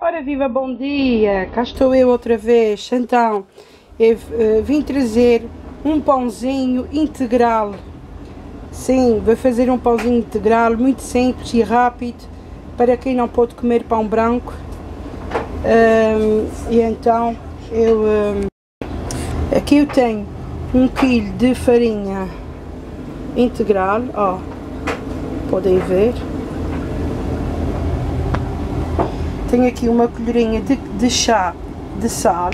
Ora viva, bom dia, cá estou eu outra vez. Então, eu vim trazer um pãozinho integral. Sim, vou fazer um pãozinho integral, muito simples e rápido, para quem não pode comer pão branco. E então, aqui eu tenho 1 kg de farinha integral, ó, podem ver. Tenho aqui uma colherinha de chá de sal,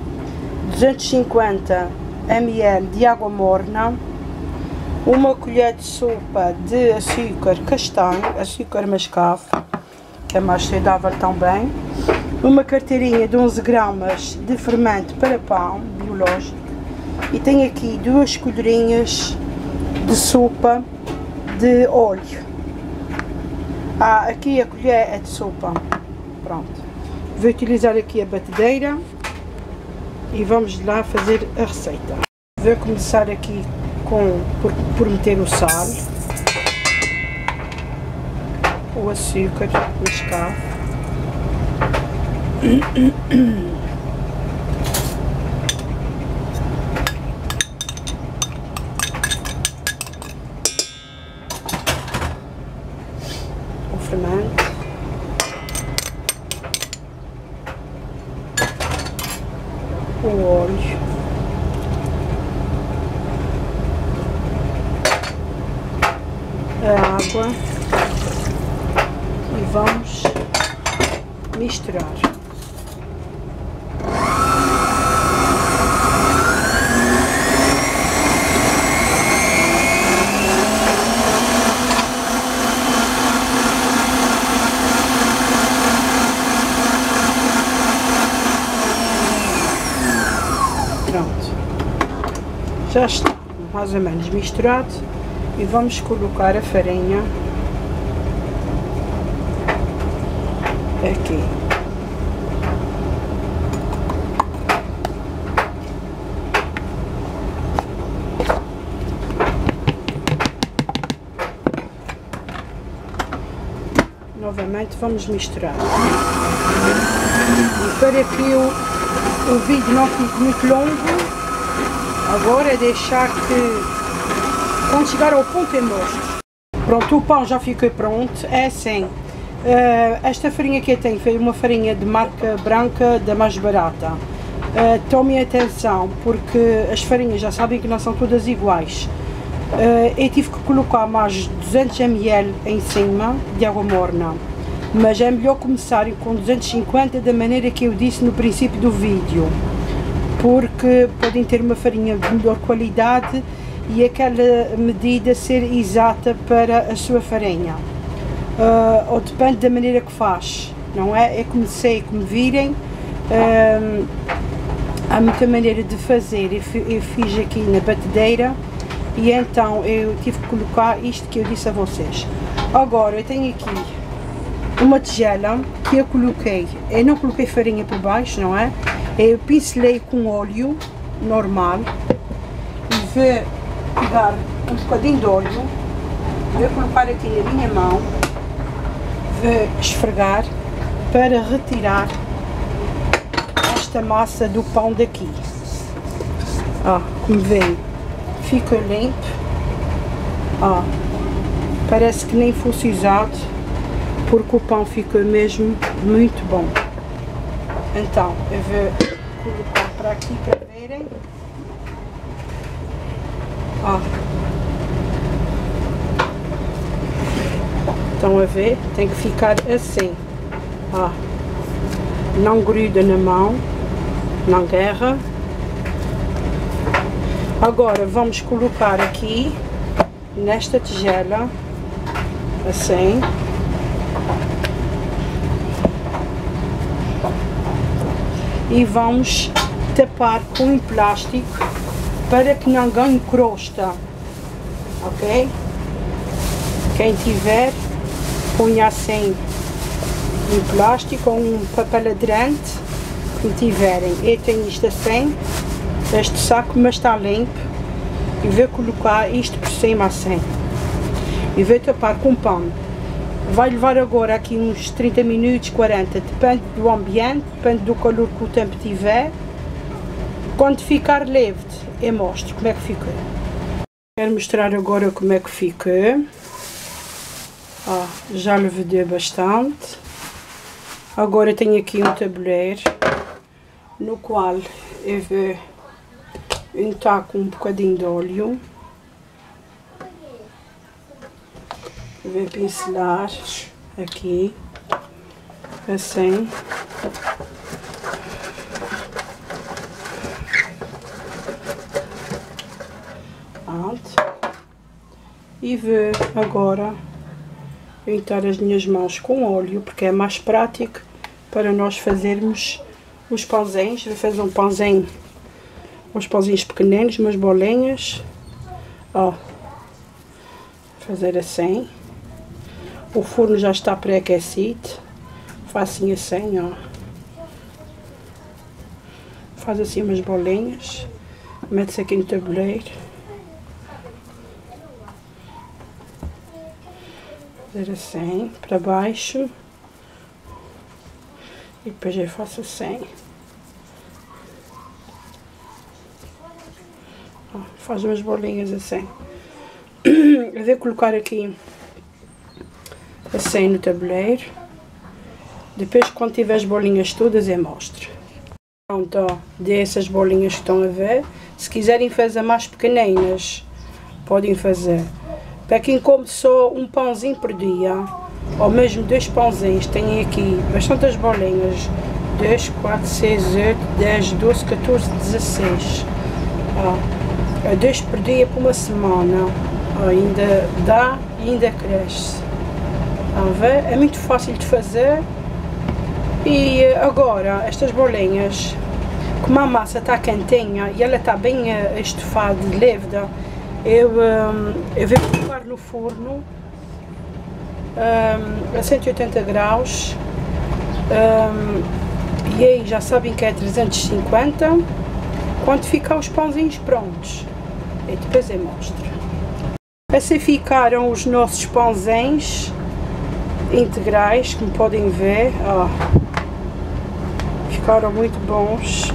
250 ml de água morna, uma colher de sopa de açúcar castanho, açúcar mascavo, que é mais saudável também, uma carteirinha de 11 gramas de fermento para pão biológico e tenho aqui 2 colherinhas de sopa de óleo. Aqui a colher é de sopa. Pronto, vou utilizar aqui a batedeira e vamos lá fazer a receita. Vou começar aqui por meter o sal, o açúcar mascavo, o fermento, o óleo, a água e vamos misturar. Já está mais ou menos misturado e vamos colocar a farinha aqui. Novamente vamos misturar. E para que o vídeo não fique muito longo, agora é deixar que, quando chegar ao ponto, eu mostro. Pronto, o pão já ficou pronto. É assim, esta farinha que eu tenho foi uma farinha de marca branca, da mais barata. Tomem atenção, porque as farinhas já sabem que não são todas iguais. Eu tive que colocar mais 200 ml em cima de água morna, mas é melhor começar com 250, da maneira que eu disse no princípio do vídeo, porque podem ter uma farinha de melhor qualidade e aquela medida ser exata para a sua farinha. Ou depende da maneira que faz, não é? Eu comecei, como virem, há muita maneira de fazer. Eu fiz aqui na batedeira e então eu tive que colocar isto que eu disse a vocês. Agora eu tenho aqui uma tigela que eu não coloquei farinha por baixo, não é? Eu pincelei com óleo normal e vou pegar um bocadinho de óleo, vou colocar aqui na minha mão, vou esfregar para retirar esta massa do pão daqui. Como veem, fica limpo, parece que nem fosse usado, porque o pão fica mesmo muito bom. Então, eu vou colocar para aqui para verem. Estão a ver? Tem que ficar assim. Não gruda na mão, não guerra. Agora vamos colocar aqui nesta tigela, assim. E vamos tapar com um plástico para que não ganhe crosta, ok? Quem tiver, ponha assim um plástico ou um papel aderente, que tiverem. Eu tenho isto assim, este saco, mas está limpo, e vou colocar isto por cima assim. e vou tapar com pano. Vai levar agora aqui uns 30 minutos, 40, depende do ambiente, depende do calor que o tempo tiver. Quando ficar leve, eu mostro como é que fica. Quero mostrar agora como é que fica. Ó, já levedei bastante. Agora tenho aqui um tabuleiro no qual eu vou untar com um bocadinho de óleo. Eu vou pincelar aqui, assim. E vou agora untar as minhas mãos com óleo, porque é mais prático para nós fazermos os pãozinhos. Vou fazer um pãozinho, uns pãozinhos pequeninos, umas bolinhas. Ó, fazer assim. O forno já está pré-aquecido. Faço assim, ó. Faz assim umas bolinhas. Mete-se aqui no tabuleiro. Fazer assim, para baixo. E depois eu faço assim. Ó, faz umas bolinhas assim. Eu vou colocar aqui assim no tabuleiro. Depois, quando tiver as bolinhas todas, eu mostro. Pronto, ó, dessas bolinhas que estão a ver. Se quiserem fazer mais pequeninas, podem fazer. Para quem come só um pãozinho por dia, ou mesmo 2 pãozinhos, tem aqui bastantes bolinhas. 2, 4, 6, 8, 10, 12, 14, 16. Ó, 2 por dia por uma semana. Ó, ainda dá e ainda cresce. Estão a ver? É muito fácil de fazer. E agora, estas bolinhas, como a massa está quentinha e ela está bem estufada de leveda, eu vou colocar no forno a 180 graus. E aí já sabem que é 350. Quando ficar os pãozinhos prontos, e depois eu mostro. Assim ficaram os nossos pãozinhos integrais, como podem ver. Ó, ficaram muito bons.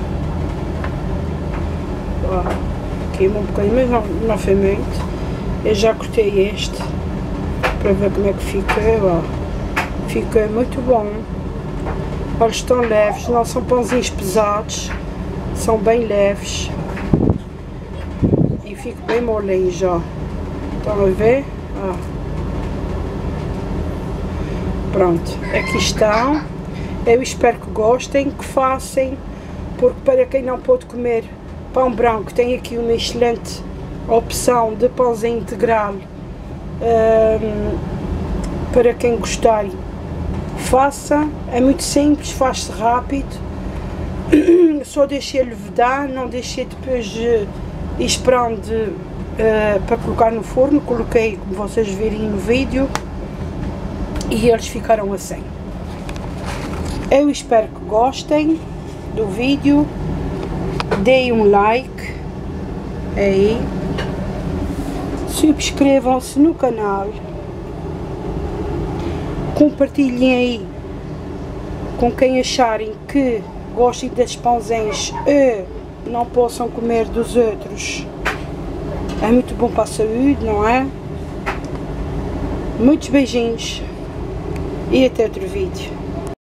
Ó, aqui um bocadinho, mas não foi muito. Eu já cortei este para ver como é que fica. Ó, fica muito bom. Olha, estão leves, não são pãozinhos pesados, são bem leves e fico bem molinho já. Estão a ver? Ó. Pronto, aqui estão. Eu espero que gostem, que façam, porque para quem não pode comer pão branco, tem aqui uma excelente opção de pãozinho integral. Para quem gostar, faça. É muito simples, faz-se rápido. Só deixei levedar, não deixei depois ir esperando para colocar no forno. Coloquei, como vocês verem no vídeo, e eles ficaram assim. Eu espero que gostem do vídeo. Deem um like aí, subscrevam-se no canal, compartilhem aí com quem acharem que gostem destes pãozinhos e não possam comer dos outros. É muito bom para a saúde, não é? Muitos beijinhos e até outro vídeo.